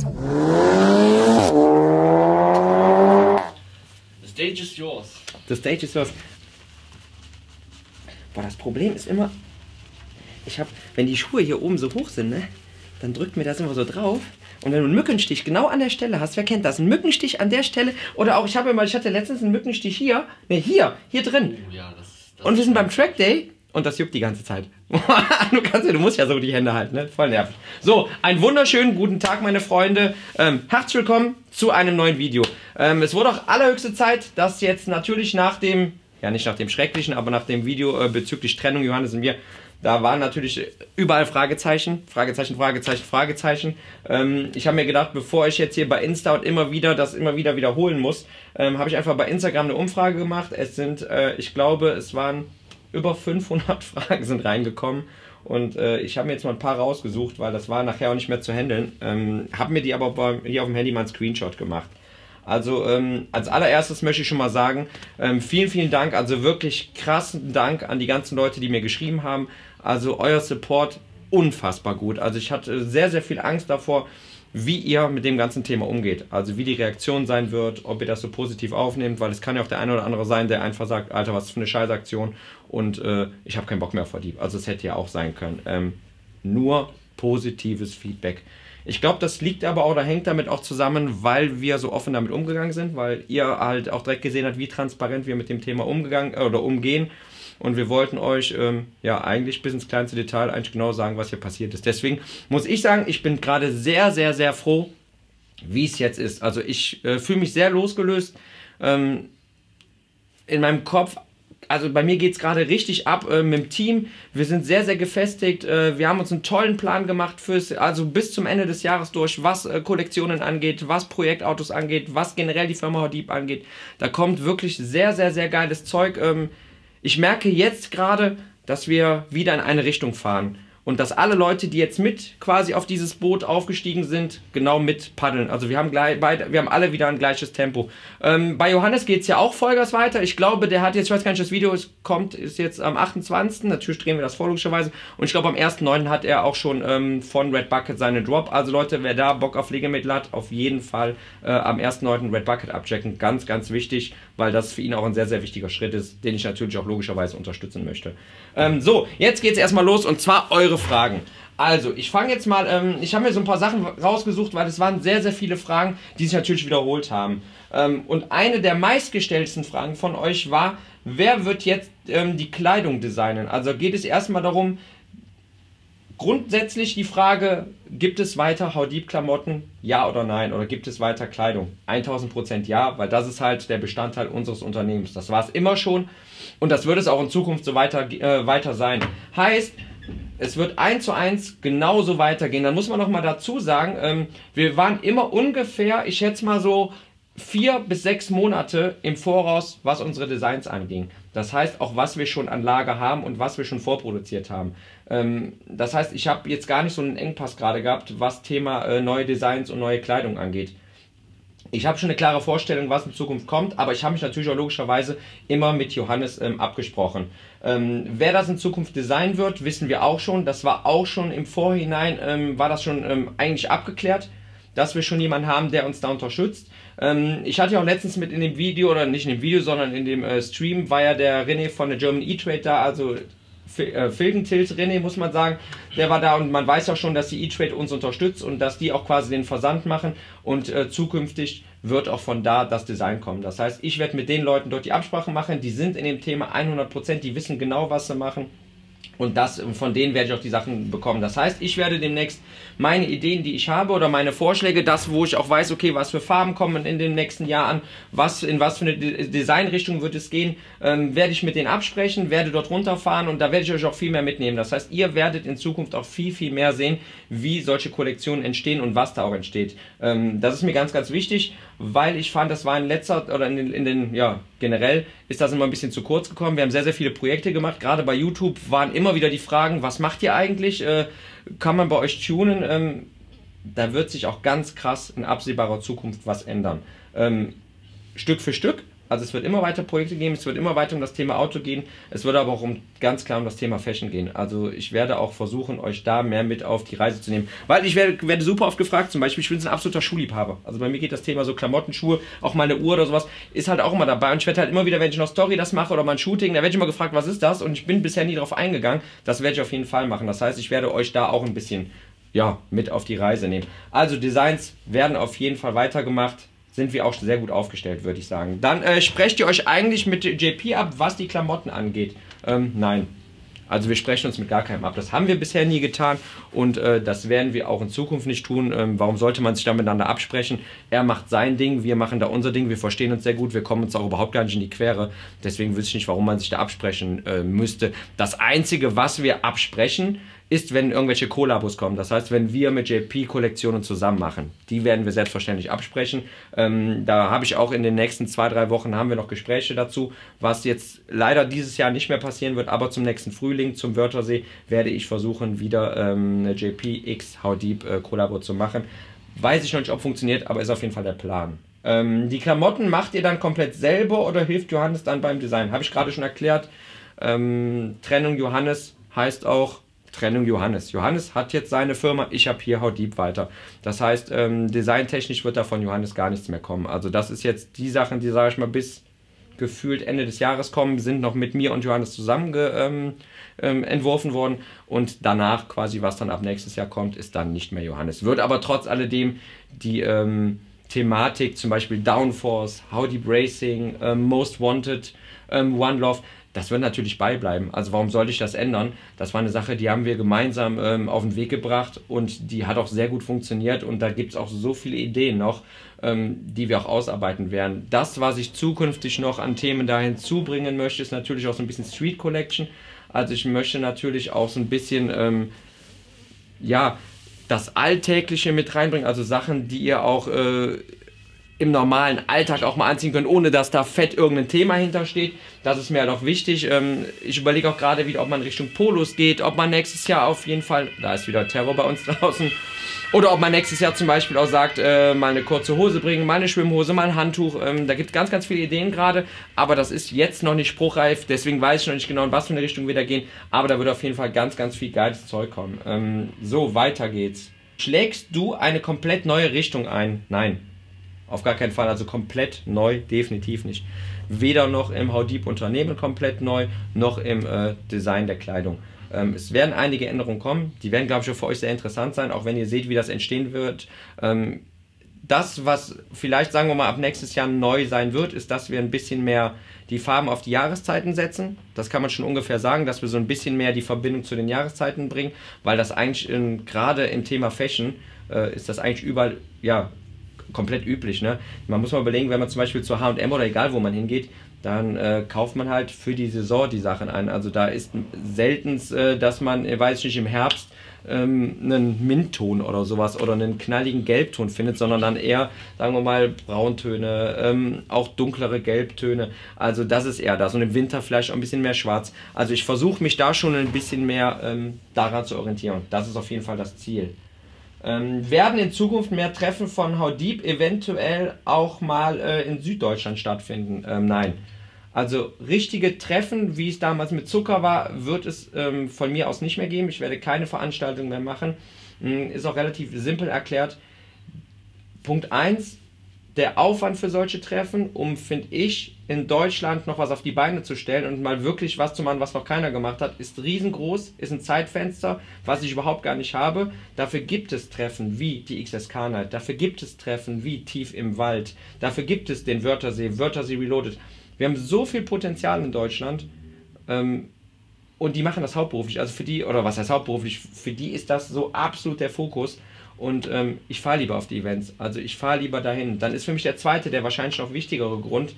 The stage is yours. The stage is yours. Boah, das Problem ist immer, wenn die Schuhe hier oben so hoch sind, ne, dann drückt mir das immer so drauf. Und wenn du einen Mückenstich genau an der Stelle hast, wer kennt das? Ein Mückenstich an der Stelle. Oder auch, ich hatte letztens einen Mückenstich hier. Ne, hier drin. Ja, das und wir sind beim Track Day und das juckt die ganze Zeit. Du musst ja so die Hände halten, ne? Voll nervig. So, einen wunderschönen guten Tag, meine Freunde. Herzlich willkommen zu einem neuen Video. Es wurde auch allerhöchste Zeit, dass jetzt natürlich nach dem, ja nicht nach dem Schrecklichen, aber nach dem Video bezüglich Trennung, Johannes und mir, da waren natürlich überall Fragezeichen, Fragezeichen, Fragezeichen, Fragezeichen. Ich habe mir gedacht, bevor ich jetzt hier bei Insta und immer wieder wiederholen muss, habe ich einfach bei Instagram eine Umfrage gemacht. Es sind, ich glaube, es waren über 500 Fragen sind reingekommen. Und ich habe mir jetzt mal ein paar rausgesucht, weil das war nachher auch nicht mehr zu handeln. Habe mir die aber hier auf dem Handy mal einen Screenshot gemacht. Also als allererstes möchte ich schon mal sagen, vielen, vielen Dank, also wirklich krassen Dank an die ganzen Leute, die mir geschrieben haben. Also euer Support unfassbar gut. Also ich hatte sehr, sehr viel Angst davor, wie ihr mit dem ganzen Thema umgeht. Also wie die Reaktion sein wird, ob ihr das so positiv aufnehmt, weil es kann ja auch der eine oder andere sein, der einfach sagt, Alter, was für eine Scheißaktion und ich habe keinen Bock mehr auf Verdieb. Also es hätte ja auch sein können. Nur positives Feedback. Ich glaube, das liegt aber auch oder hängt damit auch zusammen, weil wir so offen damit umgegangen sind, weil ihr halt auch direkt gesehen habt, wie transparent wir mit dem Thema umgehen. Und wir wollten euch ja eigentlich bis ins kleinste Detail eigentlich genau sagen, was hier passiert ist. Deswegen muss ich sagen, ich bin gerade sehr, sehr, sehr froh, wie es jetzt ist. Also ich fühle mich sehr losgelöst in meinem Kopf. Also bei mir geht es gerade richtig ab mit dem Team. Wir sind sehr, sehr gefestigt. Wir haben uns einen tollen Plan gemacht also bis zum Ende des Jahres durch, was Kollektionen angeht, was Projektautos angeht, was generell die Firma Hordeep angeht. Da kommt wirklich sehr, sehr, sehr geiles Zeug. Ich merke jetzt gerade, dass wir wieder in eine Richtung fahren. Und dass alle Leute, die jetzt mit quasi auf dieses Boot aufgestiegen sind, genau mit paddeln. Also wir haben alle wieder ein gleiches Tempo. Bei Johannes geht es ja auch Vollgas weiter. Ich glaube, der hat jetzt, ich weiß gar nicht, das Video ist jetzt am 28. Natürlich drehen wir das vor, logischerweise. Und ich glaube, am 1.9. hat er auch schon von Red Bucket seine Drop. Also Leute, wer da Bock auf Legemittel hat, auf jeden Fall am 1.9. Red Bucket abchecken. Ganz, ganz wichtig, weil das für ihn auch ein sehr, sehr wichtiger Schritt ist, den ich natürlich auch logischerweise unterstützen möchte. So, jetzt geht es erstmal los und zwar eure Fragen. Also, ich fange jetzt mal, ich habe mir so ein paar Sachen rausgesucht, weil es waren sehr, sehr viele Fragen, die sich natürlich wiederholt haben. Und eine der meistgestellten Fragen von euch war, wer wird jetzt die Kleidung designen? Also geht es erstmal darum, grundsätzlich die Frage, gibt es weiter Hordeep-Klamotten, ja oder nein? Oder gibt es weiter Kleidung? 1000% ja, weil das ist halt der Bestandteil unseres Unternehmens. Das war es immer schon und das wird es auch in Zukunft so weiter sein. Heißt, es wird 1:1 genauso weitergehen. Dann muss man noch mal dazu sagen, wir waren immer ungefähr, ich schätze mal so 4 bis 6 Monate im Voraus, was unsere Designs anging. Das heißt auch, was wir schon an Lager haben und was wir schon vorproduziert haben. Das heißt, ich habe jetzt gar nicht so einen Engpass gerade gehabt, was Thema neue Designs und neue Kleidung angeht. Ich habe schon eine klare Vorstellung, was in Zukunft kommt, aber ich habe mich natürlich auch logischerweise immer mit Johannes abgesprochen. Wer das in Zukunft designen wird, wissen wir auch schon. Das war auch schon im Vorhinein, war das schon eigentlich abgeklärt, dass wir schon jemanden haben, der uns da unterstützt. Ich hatte ja auch letztens mit in dem Video, oder nicht in dem Video, sondern in dem Stream, war ja der René von der German E-Trade da, also Filgentilt René, muss man sagen, der war da und man weiß ja schon, dass die E-Trade uns unterstützt und dass die auch quasi den Versand machen und zukünftig wird auch von da das Design kommen. Das heißt, ich werde mit den Leuten dort die Absprache machen, die sind in dem Thema 100%, die wissen genau, was sie machen. Und von denen werde ich auch die Sachen bekommen. Das heißt, ich werde demnächst meine Ideen, die ich habe oder meine Vorschläge, das wo ich auch weiß, okay, was für Farben kommen in den nächsten Jahren, in was für eine Designrichtung wird es gehen, werde ich mit denen absprechen, werde dort runterfahren und da werde ich euch auch viel mehr mitnehmen. Das heißt, ihr werdet in Zukunft auch viel, viel mehr sehen, wie solche Kollektionen entstehen und was da auch entsteht. Das ist mir ganz, ganz wichtig, weil ich fand, das war in letzter, oder ja, generell ist das immer ein bisschen zu kurz gekommen. Wir haben sehr, sehr viele Projekte gemacht, gerade bei YouTube waren immer wieder die Fragen, was macht ihr eigentlich, kann man bei euch tunen, da wird sich auch ganz krass in absehbarer Zukunft was ändern. Stück für Stück, Also es wird immer weiter Projekte geben, es wird immer weiter um das Thema Auto gehen, es wird aber auch ganz klar um das Thema Fashion gehen. Also ich werde auch versuchen, euch da mehr mit auf die Reise zu nehmen. Weil ich werde super oft gefragt, zum Beispiel, ich bin ein absoluter Schuhliebhaber. Also bei mir geht das Thema so Klamotten, Schuhe, auch mal eine Uhr oder sowas, ist halt auch immer dabei. Und ich werde halt immer wieder, wenn ich noch Story das mache oder mal ein Shooting, da werde ich immer gefragt, was ist das? Und ich bin bisher nie darauf eingegangen. Das werde ich auf jeden Fall machen. Das heißt, ich werde euch da auch ein bisschen, ja, mit auf die Reise nehmen. Also Designs werden auf jeden Fall weitergemacht. Sind wir auch sehr gut aufgestellt, würde ich sagen. Dann sprecht ihr euch eigentlich mit JP ab, was die Klamotten angeht? Nein. Also wir sprechen uns mit gar keinem ab. Das haben wir bisher nie getan und das werden wir auch in Zukunft nicht tun. Warum sollte man sich da miteinander absprechen? Er macht sein Ding, wir machen da unser Ding. Wir verstehen uns sehr gut, wir kommen uns auch überhaupt gar nicht in die Quere. Deswegen wüsste ich nicht, warum man sich da absprechen müsste. Das Einzige, was wir absprechen, ist, wenn irgendwelche Kollabos kommen. Das heißt, wenn wir mit JP Kollektionen zusammen machen. Die werden wir selbstverständlich absprechen. Da habe ich auch in den nächsten 2-3 Wochen haben wir noch Gespräche dazu, was jetzt leider dieses Jahr nicht mehr passieren wird, aber zum nächsten Frühling, zum Wörthersee, werde ich versuchen, wieder eine JP X How Deep Kollabo zu machen. Weiß ich noch nicht, ob funktioniert, aber ist auf jeden Fall der Plan. Die Klamotten macht ihr dann komplett selber oder hilft Johannes dann beim Design? Habe ich gerade schon erklärt. Trennung Johannes heißt auch Trennung Johannes. Johannes hat jetzt seine Firma, ich habe hier How Deep weiter. Das heißt, designtechnisch wird da von Johannes gar nichts mehr kommen. Also das ist jetzt die Sachen, die, sage ich mal, bis gefühlt Ende des Jahres kommen, sind noch mit mir und Johannes zusammen entworfen worden. Und danach quasi, was dann ab nächstes Jahr kommt, ist dann nicht mehr Johannes. Wird aber trotz alledem die Thematik, zum Beispiel Downforce, How Deep Racing, Most Wanted, One Love, das wird natürlich beibleiben. Also warum sollte ich das ändern? Das war eine Sache, die haben wir gemeinsam auf den Weg gebracht und die hat auch sehr gut funktioniert und da gibt es auch so viele Ideen noch, die wir auch ausarbeiten werden. Das, was ich zukünftig noch an Themen da hinzubringen möchte, ist natürlich auch so ein bisschen Street Collection. Also ich möchte natürlich auch so ein bisschen, ja, das Alltägliche mit reinbringen, also Sachen, die ihr auch im normalen Alltag auch mal anziehen können, ohne dass da fett irgendein Thema hintersteht. Das ist mir halt auch wichtig. Ich überlege auch gerade wieder, ob man Richtung Polos geht, ob man nächstes Jahr auf jeden Fall, da ist wieder Terror bei uns draußen, oder ob man nächstes Jahr zum Beispiel auch sagt, mal eine kurze Hose bringen, mal eine Schwimmhose, mal ein Handtuch. Da gibt es ganz, ganz viele Ideen gerade, aber das ist jetzt noch nicht spruchreif, deswegen weiß ich noch nicht genau, in was für eine Richtung wir da gehen, aber da wird auf jeden Fall ganz, ganz viel geiles Zeug kommen. So, weiter geht's. Schlägst du eine komplett neue Richtung ein? Nein. Auf gar keinen Fall, also komplett neu, definitiv nicht. Weder noch im How Deep Unternehmen komplett neu, noch im Design der Kleidung. Es werden einige Änderungen kommen, die werden, glaube ich, auch für euch sehr interessant sein, auch wenn ihr seht, wie das entstehen wird. Das, was vielleicht, sagen wir mal, ab nächstes Jahr neu sein wird, ist, dass wir ein bisschen mehr die Farben auf die Jahreszeiten setzen. Das kann man schon ungefähr sagen, dass wir so ein bisschen mehr die Verbindung zu den Jahreszeiten bringen, weil das eigentlich gerade im Thema Fashion ist das eigentlich überall, ja, komplett üblich, ne? Man muss mal überlegen, wenn man zum Beispiel zu H&M oder egal wo man hingeht, dann kauft man halt für die Saison die Sachen ein. Also da ist seltenst, dass man, weiß ich nicht, im Herbst einen Mintton oder sowas oder einen knalligen Gelbton findet, sondern dann eher, sagen wir mal, Brauntöne, auch dunklere Gelbtöne. Also das ist eher das. Und im Winter vielleicht auch ein bisschen mehr Schwarz. Also ich versuche mich da schon ein bisschen mehr daran zu orientieren. Das ist auf jeden Fall das Ziel. Werden in Zukunft mehr Treffen von How Deep eventuell auch mal in Süddeutschland stattfinden? Nein. Also richtige Treffen, wie es damals mit Zucker war, wird es von mir aus nicht mehr geben. Ich werde keine Veranstaltung mehr machen. Ist auch relativ simpel erklärt. Punkt 1, der Aufwand für solche Treffen, um, finde ich, in Deutschland noch was auf die Beine zu stellen und mal wirklich was zu machen, was noch keiner gemacht hat, ist riesengroß, ist ein Zeitfenster, was ich überhaupt gar nicht habe. Dafür gibt es Treffen wie die XSK Night, dafür gibt es Treffen wie Tief im Wald, dafür gibt es den Wörthersee, Wörthersee Reloaded. Wir haben so viel Potenzial in Deutschland und die machen das hauptberuflich, also für die, oder was heißt hauptberuflich, für die ist das so absolut der Fokus. Und ich fahre lieber auf die Events, also ich fahre lieber dahin. Dann ist für mich der zweite, der wahrscheinlich noch wichtigere Grund,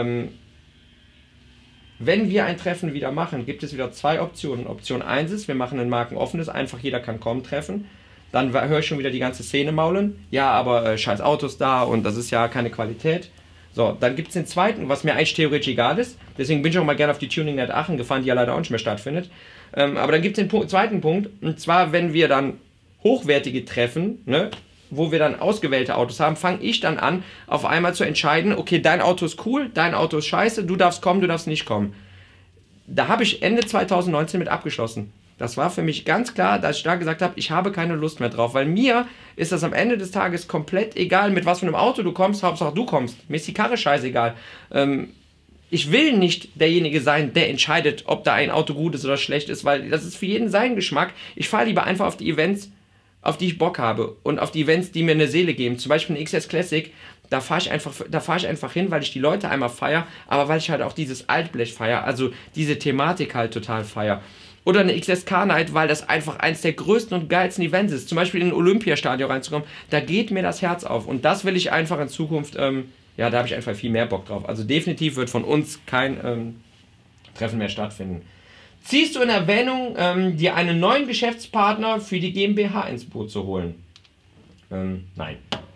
wenn wir ein Treffen wieder machen, gibt es wieder zwei Optionen. Option 1 ist, wir machen ein markenoffenes, einfach jeder kann kommen treffen. Dann höre ich schon wieder die ganze Szene maulen. Ja, aber scheiß Autos da und das ist ja keine Qualität. So, dann gibt es den zweiten, was mir eigentlich theoretisch egal ist. Deswegen bin ich auch mal gerne auf die Tuning Night Aachen gefahren, die ja leider auch nicht mehr stattfindet. Aber dann gibt es den zweiten Punkt, und zwar, wenn wir dann hochwertige Treffen, ne, wo wir dann ausgewählte Autos haben, fange ich dann an, auf einmal zu entscheiden, okay, dein Auto ist cool, dein Auto ist scheiße, du darfst kommen, du darfst nicht kommen. Da habe ich Ende 2019 mit abgeschlossen. Das war für mich ganz klar, dass ich da gesagt habe, ich habe keine Lust mehr drauf, weil mir ist das am Ende des Tages komplett egal, mit was für einem Auto du kommst, Hauptsache du kommst. Mir ist die Karre scheißegal. Ich will nicht derjenige sein, der entscheidet, ob da ein Auto gut ist oder schlecht ist, weil das ist für jeden sein Geschmack. Ich fahre lieber einfach auf die Events, auf die ich Bock habe und auf die Events, die mir eine Seele geben. Zum Beispiel eine XS Classic, da fahre ich einfach hin, weil ich die Leute einmal feiere, aber weil ich halt auch dieses Altblech feiere, also diese Thematik halt total feiere. Oder eine XS Car-Night, weil das einfach eins der größten und geilsten Events ist. Zum Beispiel in ein Olympiastadion reinzukommen, da geht mir das Herz auf. Und das will ich einfach in Zukunft, ja, da habe ich einfach viel mehr Bock drauf. Also definitiv wird von uns kein Treffen mehr stattfinden. Ziehst du in Erwähnung, dir einen neuen Geschäftspartner für die GmbH ins Boot zu holen? Nein.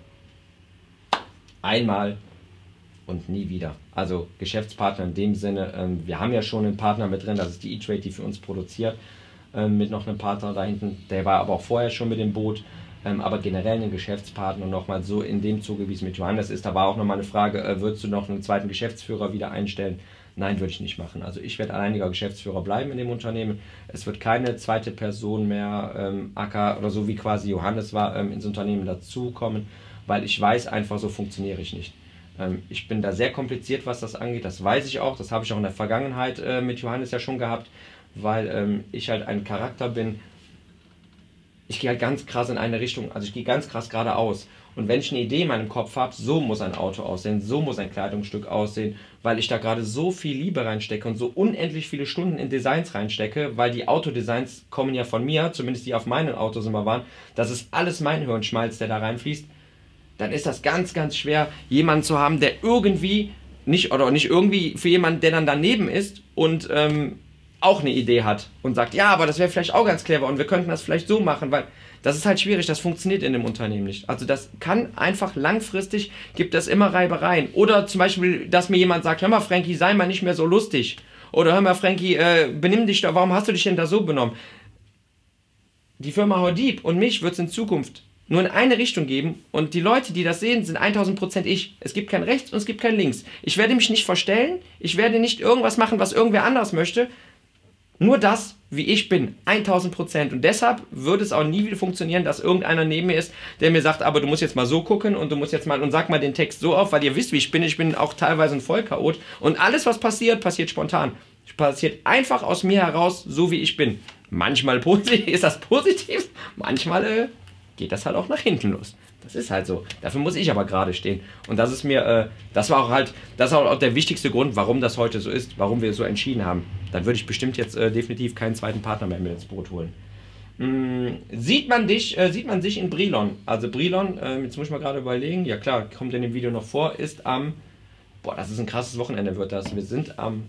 Einmal und nie wieder. Also Geschäftspartner in dem Sinne, wir haben ja schon einen Partner mit drin, das ist die E-Trade, die für uns produziert, mit noch einem Partner da hinten, der war aber auch vorher schon mit dem Boot, aber generell einen Geschäftspartner nochmal so in dem Zuge, wie es mit Johannes ist. Da war auch nochmal eine Frage, würdest du noch einen zweiten Geschäftsführer wieder einstellen? Nein, würde ich nicht machen. Also ich werde alleiniger Geschäftsführer bleiben in dem Unternehmen. Es wird keine zweite Person mehr, Acker oder so wie quasi Johannes war, ins Unternehmen dazukommen, weil ich weiß einfach, so funktioniere ich nicht. Ich bin da sehr kompliziert, was das angeht, das weiß ich auch, das habe ich auch in der Vergangenheit mit Johannes ja schon gehabt, weil ich halt ein Charakter bin, ich gehe halt ganz krass in eine Richtung, also ich gehe ganz krass geradeaus. Und wenn ich eine Idee in meinem Kopf habe, so muss ein Auto aussehen, so muss ein Kleidungsstück aussehen, weil ich da gerade so viel Liebe reinstecke und so unendlich viele Stunden in Designs reinstecke, weil die Autodesigns kommen ja von mir, zumindest die auf meinen Autos immer waren, das ist alles mein Hirnschmalz, der da reinfließt, dann ist das ganz, ganz schwer, jemanden zu haben, der irgendwie, nicht irgendwie, für jemanden, der dann daneben ist und auch eine Idee hat und sagt, ja, aber das wäre vielleicht auch ganz clever und wir könnten das vielleicht so machen, weil das ist halt schwierig, das funktioniert in dem Unternehmen nicht. Also das kann einfach langfristig, gibt es immer Reibereien. Oder zum Beispiel, dass mir jemand sagt, hör mal Frankie, sei mal nicht mehr so lustig. Oder hör mal Frankie, benimm dich da, warum hast du dich denn da so benommen? Die Firma Hordieb und mich wird es in Zukunft nur in eine Richtung geben und die Leute, die das sehen, sind 1000% ich. Es gibt kein Rechts und es gibt kein Links. Ich werde mich nicht verstellen, ich werde nicht irgendwas machen, was irgendwer anders möchte. Nur das, wie ich bin, 1000%. Und deshalb würde es auch nie wieder funktionieren, dass irgendeiner neben mir ist, der mir sagt, aber du musst jetzt mal so gucken und du musst jetzt mal, und sag mal den Text so auf, weil ihr wisst, wie ich bin auch teilweise ein Vollchaot. Und alles, was passiert, passiert spontan. Es passiert einfach aus mir heraus, so wie ich bin. Manchmal ist das positiv, manchmal geht das halt auch nach hinten los. Das ist halt so. Dafür muss ich aber gerade stehen. Und das ist mir, das war auch der wichtigste Grund, warum das heute so ist, warum wir so entschieden haben. Dann würde ich bestimmt jetzt definitiv keinen zweiten Partner mehr mit ins Boot holen. Sieht man sich in Brilon? Also Brilon, jetzt muss ich mal gerade überlegen, ja klar, kommt in dem Video noch vor, ist am, boah, das ist ein krasses Wochenende wird das. Wir sind am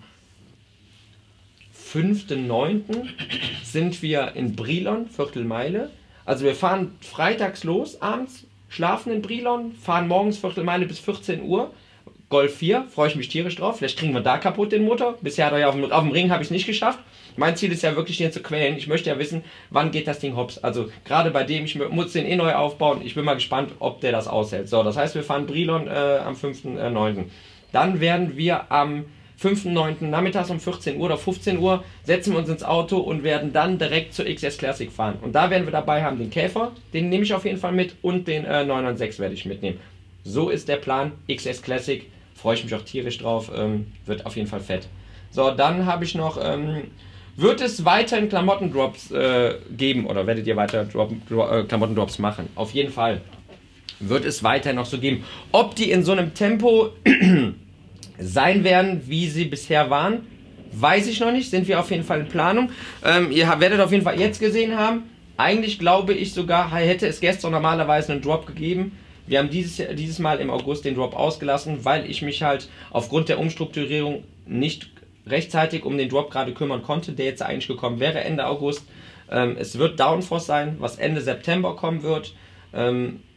5.9. sind wir in Brilon, Viertelmeile. Also wir fahren freitags los, abends, schlafen in Brilon, fahren morgens Viertelmeile bis 14 Uhr. Golf 4, freue ich mich tierisch drauf. Vielleicht kriegen wir da kaputt den Motor. Bisher hat er ja auf dem Ring habe ich es nicht geschafft. Mein Ziel ist ja wirklich, den zu quälen. Ich möchte ja wissen, wann geht das Ding hops. Also gerade bei dem, ich muss den neu aufbauen. Ich bin mal gespannt, ob der das aushält. So, das heißt, wir fahren Brilon am 5.9. Dann werden wir am 5.9. nachmittags um 14 Uhr oder 15 Uhr setzen wir uns ins Auto und werden dann direkt zur XS Classic fahren. Und da werden wir dabei haben den Käfer, den nehme ich auf jeden Fall mit und den 996 werde ich mitnehmen. So ist der Plan, XS Classic, freue ich mich auch tierisch drauf, wird auf jeden Fall fett. So, dann habe ich noch, wird es weiterhin Klamottendrops geben oder werdet ihr weiter Klamottendrops machen? Auf jeden Fall wird es weiterhin noch so geben. Ob die in so einem Tempo sein werden, wie sie bisher waren, weiß ich noch nicht. Sind wir auf jeden Fall in Planung. Ihr werdet auf jeden Fall jetzt gesehen haben. Eigentlich glaube ich sogar, hätte es gestern normalerweise einen Drop gegeben. Wir haben dieses Mal im August den Drop ausgelassen, weil ich mich halt aufgrund der Umstrukturierung nicht rechtzeitig um den Drop gerade kümmern konnte, der jetzt eigentlich gekommen wäre Ende August. Es wird Downforce sein, was Ende September kommen wird.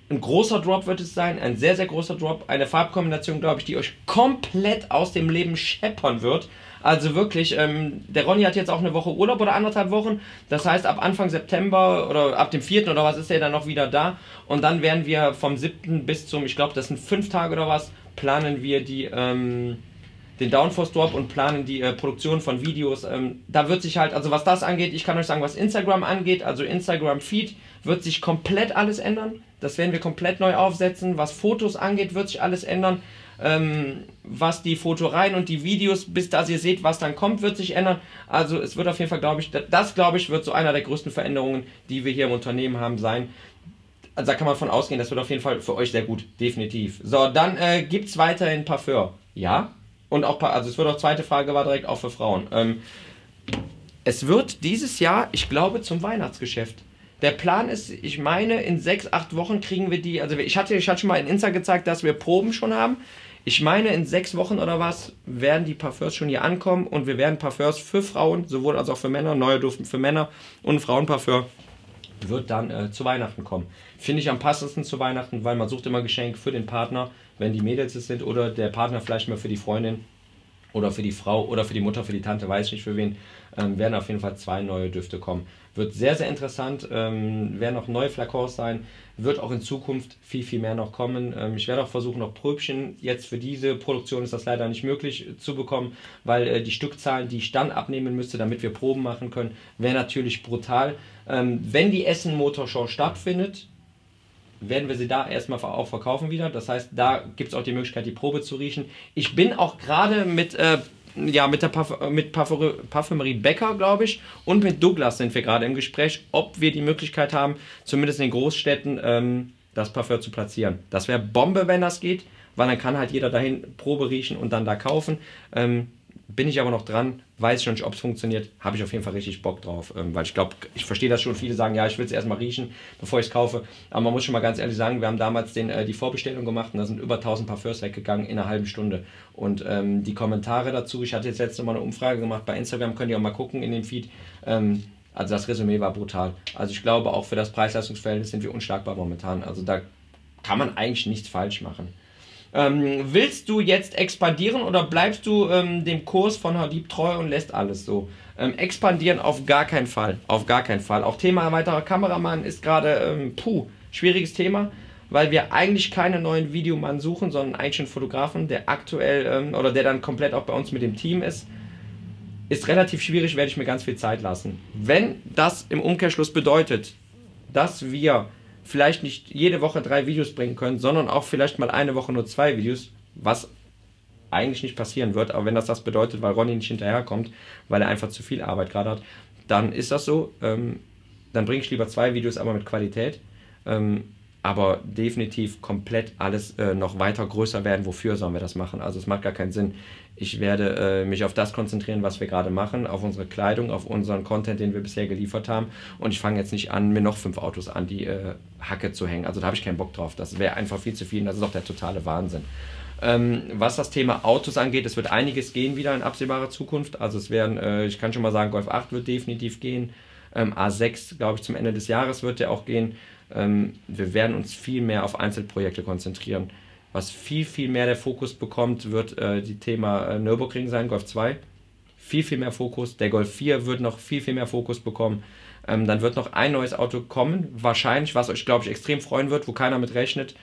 ein großer Drop wird es sein, ein sehr, sehr großer Drop. Eine Farbkombination, glaube ich, die euch komplett aus dem Leben scheppern wird. Also wirklich, der Ronny hat jetzt auch eine Woche Urlaub oder 1,5 Wochen. Das heißt, ab Anfang September oder ab dem 4. oder was ist er dann noch wieder da. Und dann werden wir vom 7. bis zum, ich glaube, das sind 5 Tage oder was, planen wir den Downforce Drop und planen die Produktion von Videos. Da wird sich halt, also was das angeht, ich kann euch sagen, was Instagram angeht, also Instagram Feed, wird sich komplett alles ändern. Das werden wir komplett neu aufsetzen. Was Fotos angeht, wird sich alles ändern. Was die Fotoreihen und die Videos, bis da ihr seht, was dann kommt, wird sich ändern. Also es wird auf jeden Fall, glaube ich, wird so einer der größten Veränderungen, die wir hier im Unternehmen haben, sein. Also da kann man von ausgehen, das wird auf jeden Fall für euch sehr gut, definitiv. So, dann gibt es weiterhin Parfum. Ja, und auch, also es wird auch, zweite Frage war direkt auch für Frauen. Es wird dieses Jahr, ich glaube, zum Weihnachtsgeschäft. Der Plan ist, ich meine, in 6, 8 Wochen kriegen wir die, also ich hatte schon mal in Insta gezeigt, dass wir Proben schon haben. Ich meine, in 6 Wochen oder was werden die Parfums schon hier ankommen und wir werden Parfums für Frauen, sowohl als auch für Männer, neue Duften für Männer und Frauenparfum wird dann zu Weihnachten kommen. Finde ich am passendsten zu Weihnachten, weil man sucht immer Geschenke für den Partner, wenn die Mädels es sind, oder der Partner vielleicht mal für die Freundin oder für die Frau oder für die Mutter, für die Tante, weiß ich nicht für wen, werden auf jeden Fall 2 neue Düfte kommen. Wird sehr, sehr interessant, werden auch neue Flakons sein, wird auch in Zukunft viel, viel mehr noch kommen. Ich werde auch versuchen, noch Pröbchen, jetzt für diese Produktion ist das leider nicht möglich zu bekommen, weil die Stückzahlen, die ich dann abnehmen müsste, damit wir Proben machen können, wäre natürlich brutal. Wenn die Essen Motor Show stattfindet, werden wir sie da erstmal auch verkaufen wieder. Das heißt, da gibt es auch die Möglichkeit, die Probe zu riechen. Ich bin auch gerade mit Parfümerie Becker, glaube ich, und mit Douglas sind wir gerade im Gespräch, ob wir die Möglichkeit haben, zumindest in den Großstädten, das Parfum zu platzieren. Das wäre Bombe, wenn das geht, weil dann kann halt jeder dahin Probe riechen und dann da kaufen. Bin ich aber noch dran, weiß schon nicht, ob es funktioniert, habe ich auf jeden Fall richtig Bock drauf, weil ich glaube, ich verstehe das schon, viele sagen, ja, ich will es erstmal riechen, bevor ich es kaufe, aber man muss schon mal ganz ehrlich sagen, wir haben damals die Vorbestellung gemacht und da sind über 1000 Parfums weggegangen in einer halben Stunde und die Kommentare dazu, ich hatte jetzt letzte Mal eine Umfrage gemacht bei Instagram, könnt ihr auch mal gucken in den Feed, also das Resümee war brutal, also ich glaube auch für das Preis-Leistungs-Verhältnis sind wir unschlagbar momentan, also da kann man eigentlich nichts falsch machen. Willst du jetzt expandieren oder bleibst du dem Kurs von Hadib treu und lässt alles so? Expandieren auf gar keinen Fall. Auf gar keinen Fall. Auch Thema weiterer Kameramann ist gerade, schwieriges Thema, weil wir eigentlich keinen neuen Videomann suchen, sondern eigentlich einen Fotografen, der aktuell, oder der dann komplett auch bei uns mit dem Team ist. Ist relativ schwierig, werde ich mir ganz viel Zeit lassen. Wenn das im Umkehrschluss bedeutet, dass wir vielleicht nicht jede Woche 3 Videos bringen können, sondern auch vielleicht mal eine Woche nur 2 Videos, was eigentlich nicht passieren wird, aber wenn das bedeutet, weil Ronny nicht hinterherkommt, weil er einfach zu viel Arbeit gerade hat, dann ist das so, dann bringe ich lieber 2 Videos, aber mit Qualität, aber definitiv komplett alles noch weiter größer werden. Wofür sollen wir das machen? Also es macht gar keinen Sinn. Ich werde mich auf das konzentrieren, was wir gerade machen, auf unsere Kleidung, auf unseren Content, den wir bisher geliefert haben. Und ich fange jetzt nicht an, mir noch 5 Autos an die Hacke zu hängen. Also da habe ich keinen Bock drauf. Das wäre einfach viel zu viel und das ist auch der totale Wahnsinn. Was das Thema Autos angeht, es wird einiges gehen wieder in absehbarer Zukunft. Also es werden, ich kann schon mal sagen, Golf 8 wird definitiv gehen. A6, glaube ich, zum Ende des Jahres wird der auch gehen. Wir werden uns viel mehr auf Einzelprojekte konzentrieren. Was viel, viel mehr der Fokus bekommt, wird die Thema Nürburgring sein, Golf 2. Viel, viel mehr Fokus. Der Golf 4 wird noch viel, viel mehr Fokus bekommen. Dann wird noch ein neues Auto kommen, wahrscheinlich, was euch, glaube ich, extrem freuen wird, wo keiner mit rechnet.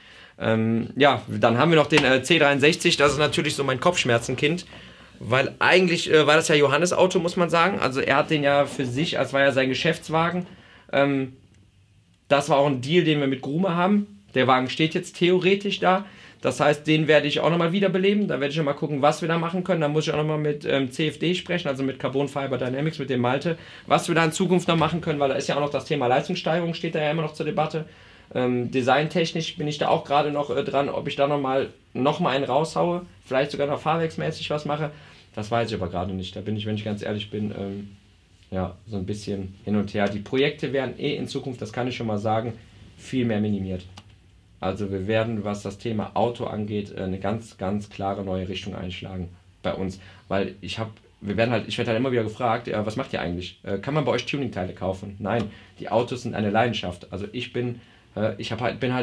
Ja, dann haben wir noch den C63, das ist natürlich so mein Kopfschmerzenkind, weil eigentlich war das ja Johannes Auto, muss man sagen. Also er hat den ja für sich, als war ja sein Geschäftswagen. Das war auch ein Deal, den wir mit Grume haben. Der Wagen steht jetzt theoretisch da. Das heißt, den werde ich auch nochmal wiederbeleben. Da werde ich nochmal gucken, was wir da machen können. Da muss ich auch nochmal mit CFD sprechen, also mit Carbon Fiber Dynamics, mit dem Malte, was wir da in Zukunft noch machen können, weil da ist ja auch noch das Thema Leistungssteigerung, steht da ja immer noch zur Debatte. Designtechnisch bin ich da auch gerade noch dran, ob ich da nochmal einen raushaue, vielleicht sogar noch fahrwerksmäßig was mache. Das weiß ich aber gerade nicht. Da bin ich, wenn ich ganz ehrlich bin, ja, so ein bisschen hin und her. Die Projekte werden in Zukunft, das kann ich schon mal sagen, viel mehr minimiert. Also wir werden, was das Thema Auto angeht, eine ganz, ganz klare neue Richtung einschlagen bei uns. Weil ich werde halt immer wieder gefragt, was macht ihr eigentlich? Kann man bei euch Tuningteile kaufen? Nein, die Autos sind eine Leidenschaft. Also bin halt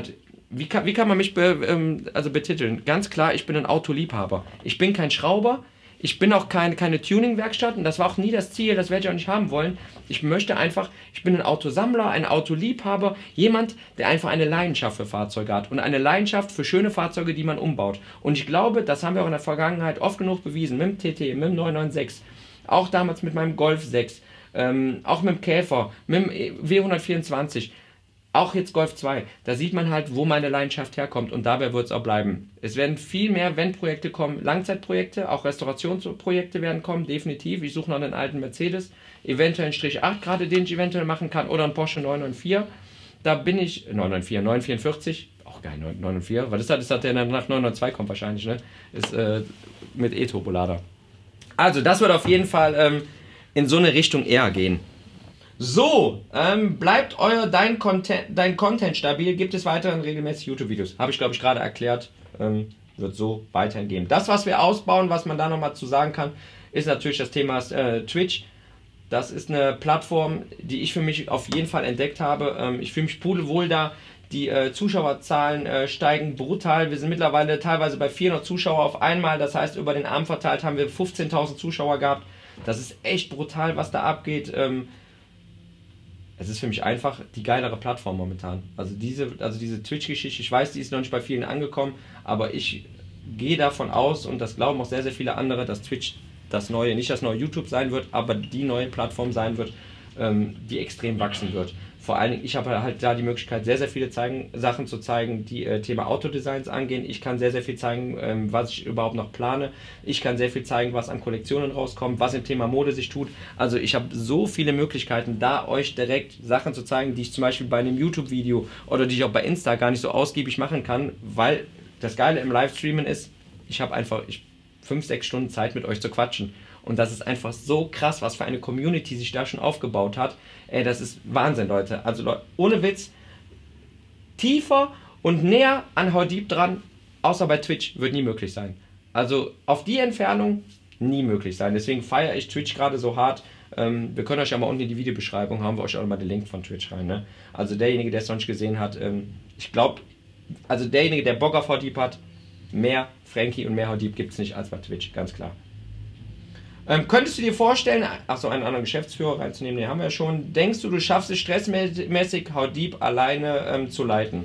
wie kann man mich also betiteln? Ganz klar, ich bin ein Autoliebhaber. Ich bin kein Schrauber. Ich bin auch keine Tuning-Werkstatt und das war auch nie das Ziel, das werde ich auch nicht haben wollen. Ich möchte einfach, ich bin ein Autosammler, ein Autoliebhaber, jemand, der einfach eine Leidenschaft für Fahrzeuge hat und eine Leidenschaft für schöne Fahrzeuge, die man umbaut. Und ich glaube, das haben wir auch in der Vergangenheit oft genug bewiesen, mit dem TT, mit dem 996, auch damals mit meinem Golf 6, auch mit dem Käfer, mit dem W124. Auch jetzt Golf 2, da sieht man halt, wo meine Leidenschaft herkommt und dabei wird es auch bleiben. Es werden viel mehr Wenn-Projekte kommen, Langzeitprojekte, auch Restaurationsprojekte werden kommen, definitiv. Ich suche noch einen alten Mercedes, eventuell einen Strich 8 gerade, den ich eventuell machen kann, oder einen Porsche 994. Da bin ich, 944, auch geil, 994, weil das hat der nach 992 kommt wahrscheinlich, ne? Ist mit E-Turbolader. Also das wird auf jeden Fall in so eine Richtung eher gehen. So, bleibt dein Content stabil, gibt es weiterhin regelmäßig YouTube-Videos. Habe ich, glaube ich, gerade erklärt, wird so weiterhin gehen. Das, was wir ausbauen, was man da nochmal zu sagen kann, ist natürlich das Thema Twitch. Das ist eine Plattform, die ich für mich auf jeden Fall entdeckt habe. Ich fühle mich pudelwohl da. Die Zuschauerzahlen steigen brutal. Wir sind mittlerweile teilweise bei 400 Zuschauer auf einmal. Das heißt, über den Abend verteilt haben wir 15.000 Zuschauer gehabt. Das ist echt brutal, was da abgeht. Es ist für mich einfach die geilere Plattform momentan. Also diese Twitch-Geschichte, ich weiß, die ist noch nicht bei vielen angekommen, aber ich gehe davon aus, und das glauben auch sehr, sehr viele andere, dass Twitch nicht das neue YouTube sein wird, aber die neue Plattform sein wird, die extrem wachsen wird. Vor allen Dingen, ich habe halt da die Möglichkeit, sehr, sehr viele Sachen zu zeigen, die Thema Autodesigns angehen. Ich kann sehr, sehr viel zeigen, was ich überhaupt noch plane. Ich kann sehr viel zeigen, was an Kollektionen rauskommt, was im Thema Mode sich tut. Also ich habe so viele Möglichkeiten, da euch direkt Sachen zu zeigen, die ich zum Beispiel bei einem YouTube-Video oder die ich auch bei Insta gar nicht so ausgiebig machen kann, weil das Geile im Livestreamen ist, ich habe einfach 5-6 Stunden Zeit mit euch zu quatschen. Und das ist einfach so krass, was für eine Community sich da schon aufgebaut hat. Ey, das ist Wahnsinn, Leute. Also Leute, ohne Witz, tiefer und näher an Haudib dran, außer bei Twitch, wird nie möglich sein. Also auf die Entfernung nie möglich sein. Deswegen feiere ich Twitch gerade so hart. Wir können euch ja mal unten in die Videobeschreibung, haben wir euch auch mal den Link von Twitch rein. Ne? Also derjenige, der es noch nicht gesehen hat, ich glaube, also derjenige, der Bock auf Haudib hat, mehr Frankie und mehr Haudib gibt es nicht als bei Twitch, ganz klar. Könntest du dir vorstellen, achso, einen anderen Geschäftsführer reinzunehmen, den haben wir ja schon. Denkst du, du schaffst es stressmäßig, Haudib alleine zu leiten?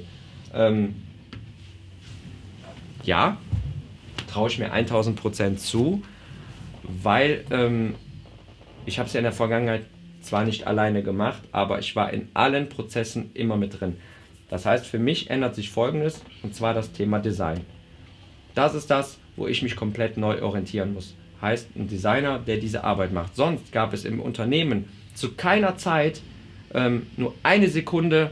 Ja, traue ich mir 1000% zu, weil ich habe es ja in der Vergangenheit zwar nicht alleine gemacht, aber ich war in allen Prozessen immer mit drin. Das heißt, für mich ändert sich Folgendes, und zwar das Thema Design. Das ist das, wo ich mich komplett neu orientieren muss. Heißt, ein Designer, der diese Arbeit macht. Sonst gab es im Unternehmen zu keiner Zeit nur eine Sekunde,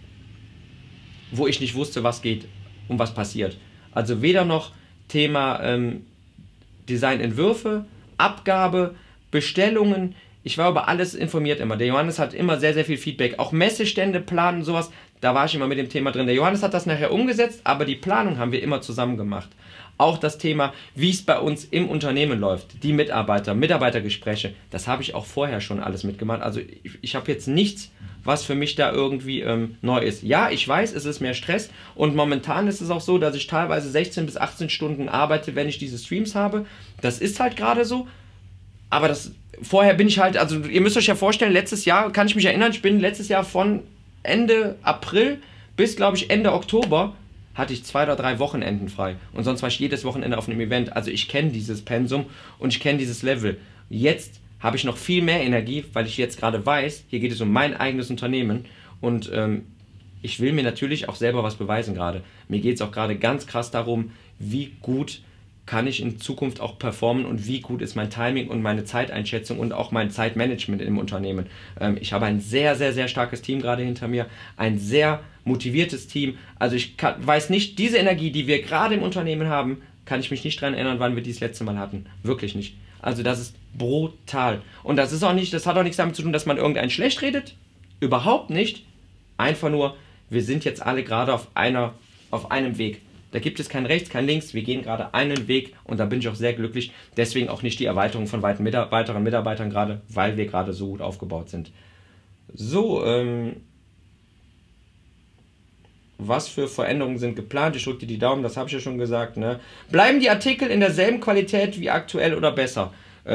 wo ich nicht wusste, was geht und was passiert. Also weder noch Thema Designentwürfe, Abgabe, Bestellungen. Ich war über alles informiert immer. Der Johannes hat immer sehr, sehr viel Feedback. Auch Messestände, Planen, sowas, da war ich immer mit dem Thema drin. Der Johannes hat das nachher umgesetzt, aber die Planung haben wir immer zusammen gemacht. Auch das Thema, wie es bei uns im Unternehmen läuft, die Mitarbeitergespräche, das habe ich auch vorher schon alles mitgemacht. Also ich habe jetzt nichts, was für mich da irgendwie neu ist. Ja, ich weiß, es ist mehr Stress und momentan ist es auch so, dass ich teilweise 16 bis 18 Stunden arbeite, wenn ich diese Streams habe. Das ist halt gerade so, aber vorher bin ich halt, also ihr müsst euch ja vorstellen, letztes Jahr, kann ich mich erinnern, ich bin letztes Jahr von Ende April bis, glaube ich, Ende Oktober hatte ich 2 oder 3 Wochenenden frei. Und sonst war ich jedes Wochenende auf einem Event. Also ich kenne dieses Pensum und ich kenne dieses Level. Jetzt habe ich noch viel mehr Energie, weil ich jetzt gerade weiß, hier geht es um mein eigenes Unternehmen. Und ich will mir natürlich auch selber was beweisen gerade. Mir geht es auch gerade ganz krass darum, wie gut kann ich in Zukunft auch performen und wie gut ist mein Timing und meine Zeiteinschätzung und auch mein Zeitmanagement im Unternehmen. Ich habe ein sehr, sehr, sehr starkes Team gerade hinter mir, ein sehr motiviertes Team. Also ich weiß nicht, diese Energie, die wir gerade im Unternehmen haben, kann ich mich nicht daran erinnern, wann wir die das letzte Mal hatten. Wirklich nicht. Also das ist brutal. Und das hat auch nichts damit zu tun, dass man irgendeinen schlecht redet. Überhaupt nicht. Einfach nur, wir sind jetzt alle gerade auf einem Weg. Da gibt es kein Rechts, kein Links, wir gehen gerade einen Weg und da bin ich auch sehr glücklich. Deswegen auch nicht die Erweiterung von weiteren Mitarbeitern gerade, weil wir gerade so gut aufgebaut sind. So, was für Veränderungen sind geplant. Ich drücke dir die Daumen, das habe ich ja schon gesagt. Ne? Bleiben die Artikel in derselben Qualität wie aktuell oder besser?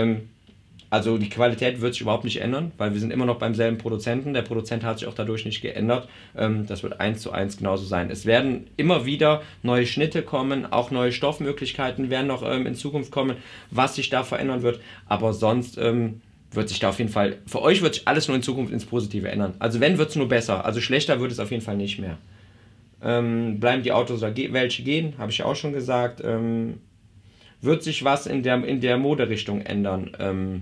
Also die Qualität wird sich überhaupt nicht ändern, weil wir sind immer noch beim selben Produzenten. Der Produzent hat sich auch dadurch nicht geändert. Das wird 1:1 genauso sein. Es werden immer wieder neue Schnitte kommen, auch neue Stoffmöglichkeiten werden noch in Zukunft kommen, was sich da verändern wird. Aber sonst wird sich da auf jeden Fall, für euch wird sich alles nur in Zukunft ins Positive ändern. Also wenn, wird es nur besser. Also schlechter wird es auf jeden Fall nicht mehr. Bleiben die Autos oder welche gehen, habe ich ja auch schon gesagt. Wird sich was in der Moderichtung ändern?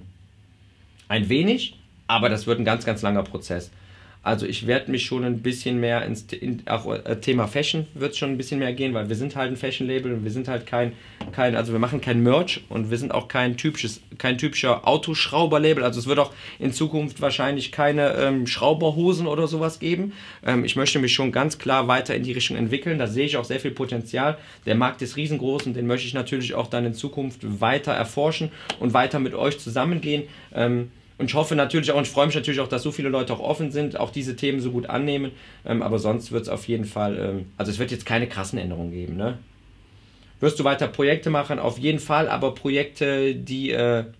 Ein wenig, aber das wird ein ganz, ganz langer Prozess. Also ich werde mich schon ein bisschen mehr auch Thema Fashion wird es schon ein bisschen mehr gehen, weil wir sind halt ein Fashion-Label und wir sind halt also wir machen kein Merch und wir sind auch kein typischer Autoschrauber-Label. Also es wird auch in Zukunft wahrscheinlich keine Schrauberhosen oder sowas geben. Ich möchte mich schon ganz klar weiter in die Richtung entwickeln. Da sehe ich auch sehr viel Potenzial. Der Markt ist riesengroß und den möchte ich natürlich auch dann in Zukunft weiter erforschen und weiter mit euch zusammengehen. Und ich hoffe natürlich auch und ich freue mich natürlich auch, dass so viele Leute auch offen sind, auch diese Themen so gut annehmen. Aber sonst wird es auf jeden Fall, also es wird jetzt keine krassen Änderungen geben. Ne? Wirst du weiter Projekte machen? Auf jeden Fall, aber Projekte, die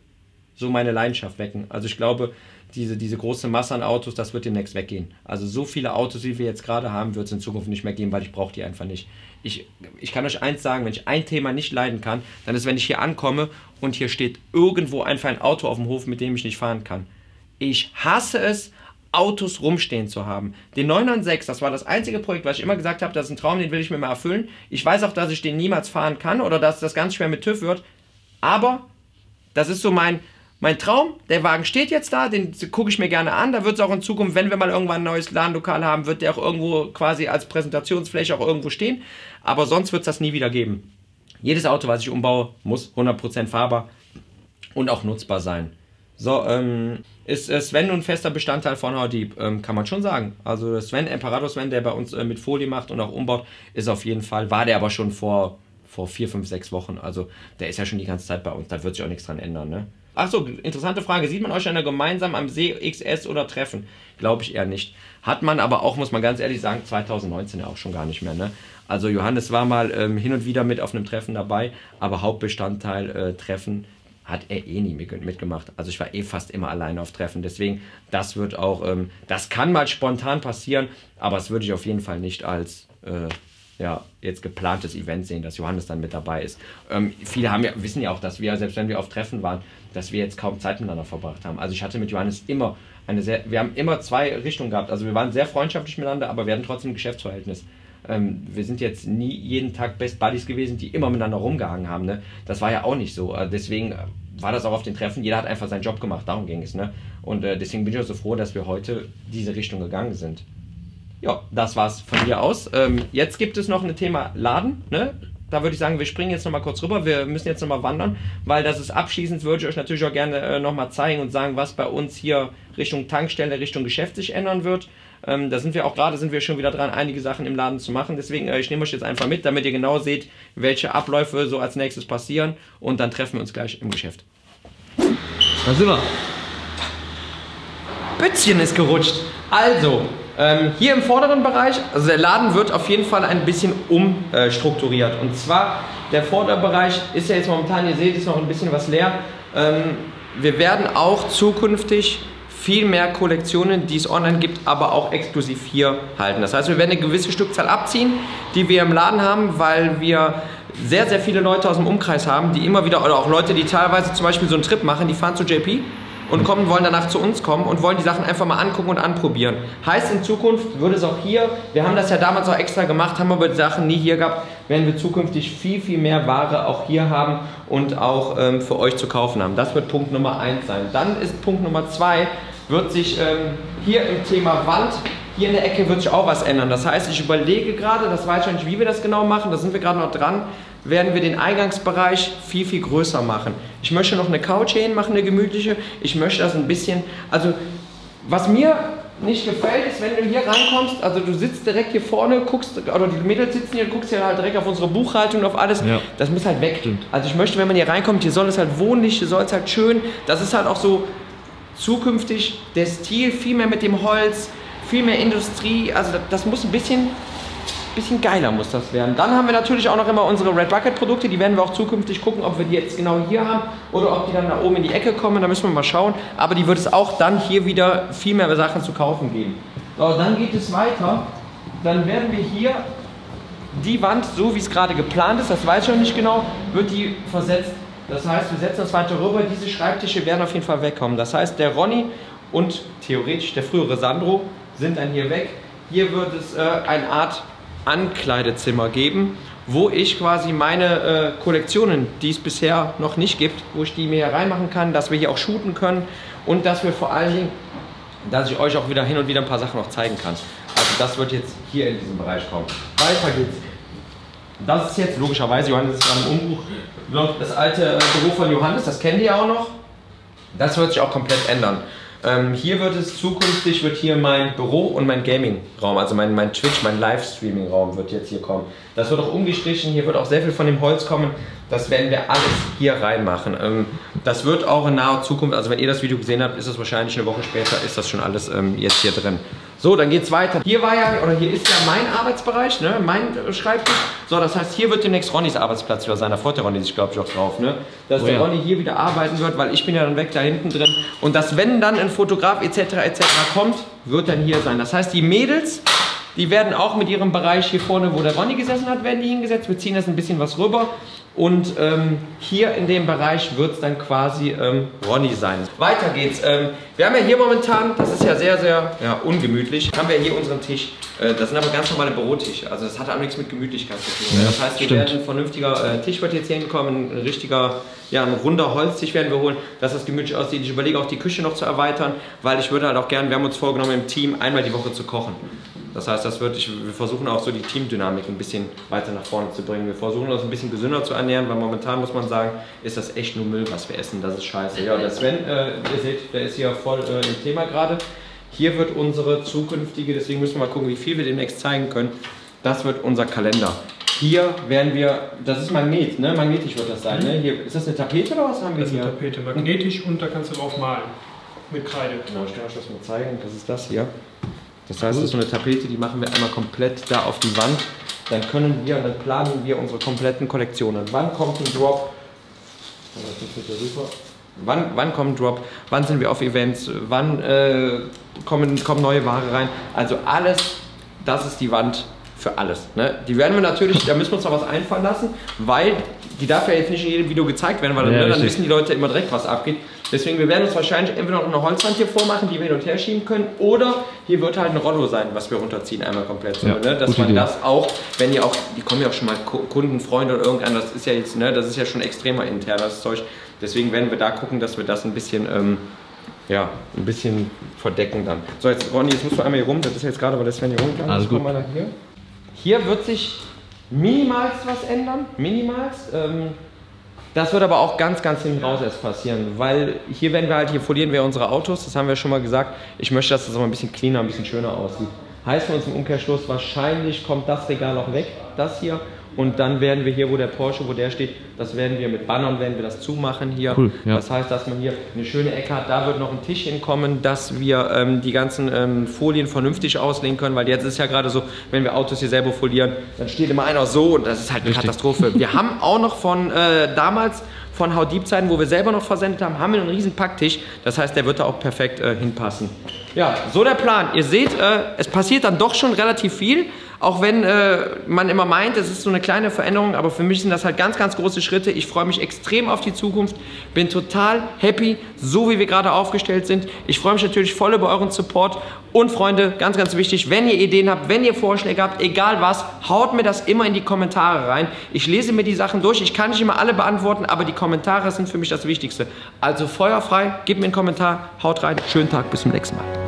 so meine Leidenschaft wecken. Also ich glaube, diese große Masse an Autos, das wird demnächst weggehen. Also so viele Autos, wie wir jetzt gerade haben, wird es in Zukunft nicht mehr geben, weil ich brauche die einfach nicht. Ich kann euch eins sagen, wenn ich ein Thema nicht leiden kann, dann ist, wenn ich hier ankomme und hier steht irgendwo einfach ein Auto auf dem Hof, mit dem ich nicht fahren kann. Ich hasse es, Autos rumstehen zu haben. Den 996, das war das einzige Projekt, was ich immer gesagt habe, das ist ein Traum, den will ich mir mal erfüllen. Ich weiß auch, dass ich den niemals fahren kann oder dass das ganz schwer mit TÜV wird, aber das ist so mein Traum. Der Wagen steht jetzt da, den gucke ich mir gerne an. Da wird es auch in Zukunft, wenn wir mal irgendwann ein neues Ladenlokal haben, wird der auch irgendwo quasi als Präsentationsfläche auch irgendwo stehen. Aber sonst wird es das nie wieder geben. Jedes Auto, was ich umbaue, muss 100% fahrbar und auch nutzbar sein. So, ist Sven nun fester Bestandteil von Haudieb? Kann man schon sagen. Also Sven, Imperator Sven, der bei uns mit Folie macht und auch umbaut, ist auf jeden Fall, war der aber schon vor 4, 5, 6 Wochen. Also der ist ja schon die ganze Zeit bei uns, da wird sich auch nichts dran ändern, ne? Achso, interessante Frage. Sieht man euch dann gemeinsam am See, XS oder Treffen? Glaube ich eher nicht. Hat man aber auch, muss man ganz ehrlich sagen, 2019 ja auch schon gar nicht mehr. Ne? Also Johannes war mal hin und wieder mit auf einem Treffen dabei, aber Hauptbestandteil Treffen hat er eh nie mitgemacht. Also ich war eh fast immer alleine auf Treffen. Deswegen, das wird auch, das kann mal spontan passieren, aber das würde ich auf jeden Fall nicht als ja, jetzt geplantes Event sehen, dass Johannes dann mit dabei ist. Viele wissen ja auch, dass wir, selbst wenn wir auf Treffen waren, dass wir jetzt kaum Zeit miteinander verbracht haben. Also ich hatte mit Johannes immer wir haben immer 2 Richtungen gehabt. Also wir waren sehr freundschaftlich miteinander, aber wir hatten trotzdem ein Geschäftsverhältnis. Wir sind jetzt nie jeden Tag Best Buddies gewesen, die immer miteinander rumgehangen haben. Ne? Das war ja auch nicht so. Deswegen war das auch auf den Treffen. Jeder hat einfach seinen Job gemacht, darum ging es. Ne? Und deswegen bin ich auch so froh, dass wir heute diese Richtung gegangen sind. Ja, das war's von hier aus. Jetzt gibt es noch ein Thema Laden. Ne? Da würde ich sagen, wir springen jetzt nochmal kurz rüber. Wir müssen jetzt nochmal wandern, weil das ist abschließend, würde ich euch natürlich auch gerne nochmal zeigen und sagen, was bei uns hier Richtung Tankstelle, Richtung Geschäft sich ändern wird. Da sind wir auch gerade, schon wieder dran, einige Sachen im Laden zu machen. Deswegen, ich nehme euch jetzt einfach mit, damit ihr genau seht, welche Abläufe so als nächstes passieren. Und dann treffen wir uns gleich im Geschäft. Da sind wir. Bützchen ist gerutscht. Also, hier im vorderen Bereich, also der Laden wird auf jeden Fall ein bisschen umstrukturiert. Und zwar, der Vorderbereich ist ja jetzt momentan, ihr seht, ist noch ein bisschen was leer. Wir werden auch zukünftig viel mehr Kollektionen, die es online gibt, aber auch exklusiv hier halten. Das heißt, wir werden eine gewisse Stückzahl abziehen, die wir im Laden haben, weil wir sehr, sehr viele Leute aus dem Umkreis haben, die immer wieder, oder auch Leute, die teilweise zum Beispiel so einen Trip machen, die fahren zu JP und wollen danach zu uns kommen und wollen die Sachen einfach mal angucken und anprobieren. Heißt, in Zukunft würde es auch hier, wir haben das ja damals auch extra gemacht, haben aber die Sachen nie hier gehabt, werden wir zukünftig viel, viel mehr Ware auch hier haben und auch für euch zu kaufen haben. Das wird Punkt Nummer 1 sein. Dann ist Punkt Nummer 2, wird sich hier im Thema Wand, hier in der Ecke wird sich auch was ändern. Das heißt, ich überlege gerade, das weiß ich nicht, wie wir das genau machen, da sind wir gerade noch dran, werden wir den Eingangsbereich viel, viel größer machen. Ich möchte noch eine Couch hier hin machen, eine gemütliche. Ich möchte das ein bisschen, also was mir nicht gefällt, ist, wenn du hier reinkommst, also du sitzt direkt hier vorne, guckst, oder die Mädels sitzen hier, guckst hier halt direkt auf unsere Buchhaltung und auf alles, ja. Das muss halt weg. Stimmt. Also ich möchte, wenn man hier reinkommt, hier soll es halt wohnlich, hier soll es halt schön, das ist halt auch so zukünftig der Stil, viel mehr mit dem Holz, viel mehr Industrie, also das muss ein bisschen bisschen geiler muss das werden. Dann haben wir natürlich auch noch immer unsere Red Bucket Produkte, die werden wir auch zukünftig gucken, ob wir die jetzt genau hier haben oder ob die dann da oben in die Ecke kommen, da müssen wir mal schauen. Aber die wird es auch dann hier wieder viel mehr Sachen zu kaufen geben. So, dann geht es weiter. Dann werden wir hier die Wand, so wie es gerade geplant ist, das weiß ich noch nicht genau, wird die versetzt. Das heißt, wir setzen uns weiter rüber, diese Schreibtische werden auf jeden Fall wegkommen. Das heißt, der Ronny und theoretisch der frühere Sandro sind dann hier weg. Hier wird es eine Art Ankleidezimmer geben, wo ich quasi meine Kollektionen, die es bisher noch nicht gibt, wo ich die mir hier reinmachen kann, dass wir hier auch shooten können und dass wir vor allen Dingen, dass ich euch auch wieder hin und wieder ein paar Sachen noch zeigen kann. Also das wird jetzt hier in diesem Bereich kommen. Weiter geht's. Das ist jetzt logischerweise, Johannes ist gerade im Umbruch, das alte Büro von Johannes, das kennt ihr auch noch. Das wird sich auch komplett ändern. Hier wird es zukünftig, wird hier mein Büro und mein Gaming-Raum, also mein Twitch, mein Livestreaming-Raum wird jetzt hier kommen. Das wird auch umgestrichen, hier wird auch sehr viel von dem Holz kommen. Das werden wir alles hier reinmachen. Das wird auch in naher Zukunft, also wenn ihr das Video gesehen habt, ist das wahrscheinlich eine Woche später, ist das schon alles jetzt hier drin. So, dann geht's weiter. Hier war ja, oder hier ist ja mein Arbeitsbereich, ne, mein Schreibtisch. So, das heißt, hier wird demnächst Ronnys Arbeitsplatz wieder sein. Da freut der Ronny sich, glaube ich, auch drauf, ne? Dass der Ronny hier wieder arbeiten wird, weil ich bin ja dann weg da hinten drin. Und dass, wenn dann ein Fotograf etc. kommt, wird dann hier sein. Das heißt, die Mädels, die werden auch mit ihrem Bereich hier vorne, wo der Ronny gesessen hat, werden die hingesetzt. Wir ziehen das ein bisschen was rüber. Und hier in dem Bereich wird es dann quasi Ronny sein. Weiter geht's. Wir haben ja hier momentan, das ist ja sehr, sehr ungemütlich, haben wir hier unseren Tisch. Das sind aber ganz normale Bürotische. Also das hat auch nichts mit Gemütlichkeit zu tun. Ja, das heißt, wir werden ein vernünftiger Tisch wird jetzt hier hinkommen, ein richtiger, ja, ein runder Holztisch werden wir holen, dass das gemütlich aussieht. Ich überlege auch die Küche noch zu erweitern, weil ich würde halt auch gerne, wir haben uns vorgenommen im Team einmal die Woche zu kochen. Das heißt, wir versuchen auch so die Teamdynamik ein bisschen weiter nach vorne zu bringen. Wir versuchen uns ein bisschen gesünder zu ernähren, weil momentan muss man sagen, ist das echt nur Müll, was wir essen. Das ist scheiße. Ja, der Sven, ihr seht, der ist hier voll im Thema gerade. Hier wird unsere zukünftige, deswegen müssen wir mal gucken, wie viel wir demnächst zeigen können. Das wird unser Kalender. Hier werden wir, das ist Magnet, ne? Magnetisch wird das sein, ne? Hier, ist das eine Tapete oder was haben wir hier? Das ist eine Tapete, magnetisch und da kannst du drauf malen. Mit Kreide. Genau, ich kann euch das mal zeigen. Das ist das hier. Das heißt, das ist so eine Tapete, die machen wir einmal komplett da auf die Wand. Dann können wir, dann planen wir unsere kompletten Kollektionen. Wann kommt ein Drop? Wann kommt ein Drop? Wann sind wir auf Events? Wann kommen neue Ware rein? Also alles, das ist die Wand für alles. Ne? Die werden wir natürlich, da müssen wir uns noch was einfallen lassen, weil die darf ja jetzt nicht in jedem Video gezeigt werden, weil dann wissen die Leute immer direkt, was abgeht. Deswegen, wir werden uns wahrscheinlich entweder noch eine Holzwand hier vormachen, die wir hin und her schieben können, oder hier wird halt ein Rollo sein, was wir runterziehen, einmal komplett. So, ne? Dass man das auch, wenn ihr auch, die kommen ja auch schon mal Kunden, Freunde oder irgendeiner, das ist ja jetzt, ne, das ist ja schon extremer intern, das Zeug. Deswegen werden wir da gucken, dass wir das ein bisschen, ja, ein bisschen verdecken dann. So, jetzt Ronny, jetzt musst du einmal hier rum, das ist jetzt gerade, weil das Sven hier rumgegangen ist. Alles gut. Hier wird sich minimalst was ändern, minimalst. Das wird aber auch ganz, ganz hinten raus erst passieren, weil hier werden wir halt, hier folieren wir unsere Autos, das haben wir schon mal gesagt. Ich möchte, dass das auch ein bisschen cleaner, ein bisschen schöner aussieht. Heißt für uns im Umkehrschluss, wahrscheinlich kommt das Regal auch weg, das hier. Und dann werden wir hier, wo der Porsche, wo der steht, das werden wir mit Bannern, werden wir das zumachen hier. Cool, ja. Das heißt, dass man hier eine schöne Ecke hat, da wird noch ein Tisch hinkommen, dass wir die ganzen Folien vernünftig auslegen können, weil jetzt ist ja gerade so, wenn wir Autos hier selber folieren, dann steht immer einer so und das ist halt eine Katastrophe. Wir haben auch noch von damals, von How Deep Zeiten, wo wir selber noch versendet haben, haben wir einen riesen Packtisch, das heißt, der wird da auch perfekt hinpassen. Ja, so der Plan. Ihr seht, es passiert dann doch schon relativ viel. Auch wenn man immer meint, es ist so eine kleine Veränderung, aber für mich sind das halt ganz, ganz große Schritte. Ich freue mich extrem auf die Zukunft, bin total happy, so wie wir gerade aufgestellt sind. Ich freue mich natürlich voll über euren Support und Freunde, ganz, ganz wichtig, wenn ihr Ideen habt, wenn ihr Vorschläge habt, egal was, haut mir das immer in die Kommentare rein. Ich lese mir die Sachen durch, ich kann nicht immer alle beantworten, aber die Kommentare sind für mich das Wichtigste. Also feuerfrei, gebt mir einen Kommentar, haut rein, schönen Tag, bis zum nächsten Mal.